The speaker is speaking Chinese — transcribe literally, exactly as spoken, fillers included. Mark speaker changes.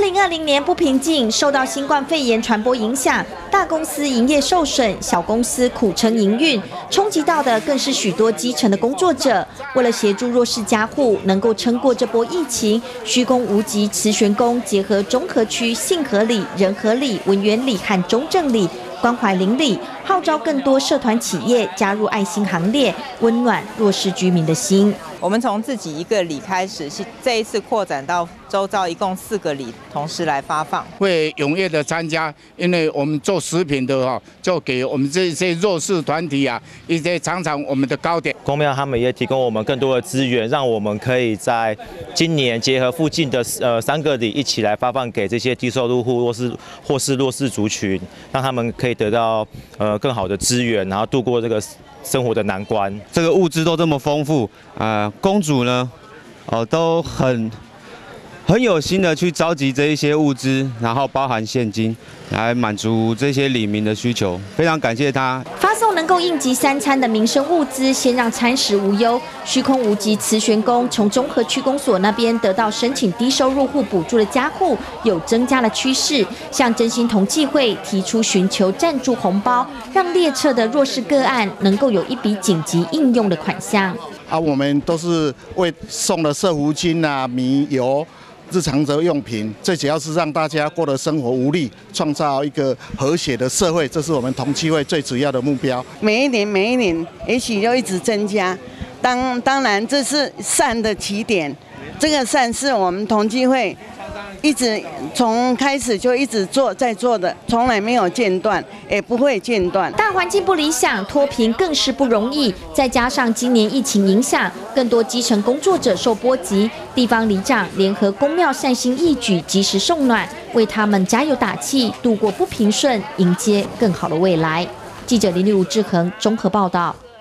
Speaker 1: 零二零年不平静，受到新冠肺炎传播影响，大公司营业受损，小公司苦撑营运，冲击到的更是许多基层的工作者。为了协助弱势家户能够撑过这波疫情，虚工无极慈玄宫结合中和区信和里、仁和里、文园里和中正里。 关怀邻里，号召更多社团企业加入爱心行列，温暖弱势居民的心。
Speaker 2: 我们从自己一个里开始，这一次扩展到周遭一共四个里，同时来发放。
Speaker 3: 会踊跃的参加，因为我们做食品的哈，就给我们这些弱势团体啊一些尝尝我们的糕点。
Speaker 4: 公庙他们也提供我们更多的资源，让我们可以在今年结合附近的呃三个里一起来发放给这些低收入户或是或是弱势族群，让他们可以得到呃更好的资源，然后度过这个生活的难关。
Speaker 5: 这个物资都这么丰富啊、呃，公主呢，哦都很很有心的去召集这一些物资，然后包含现金，来满足这些里民的需求。非常感谢她
Speaker 1: 发送能够应急三餐的民生物资，先让餐食无忧。虚空无极慈玄宫从中和区公所那边得到申请低收入户补助的家户有增加的趋势，向真心同济会提出寻求赞助红包，让列册的弱势个案能够有一笔紧急应用的款项。
Speaker 6: 啊，我们都是为送了社福金啊、米油。 日常的用品，最主要是让大家过得生活无虑，创造一个和谐的社会，这是我们同济会最主要的目标。
Speaker 7: 每一年，每一年，也许就一直增加。当当然，这是善的起点，这个善是我们同济会一直从开始就一直做在做的，从来没有间断，也不会间断。
Speaker 1: 大环境不理想，脱贫更是不容易，再加上今年疫情影响，更多基层工作者受波及。地方里长联合公庙善心义举，及时送暖，为他们加油打气，度过不平顺，迎接更好的未来。记者林立吴志恒综合报道。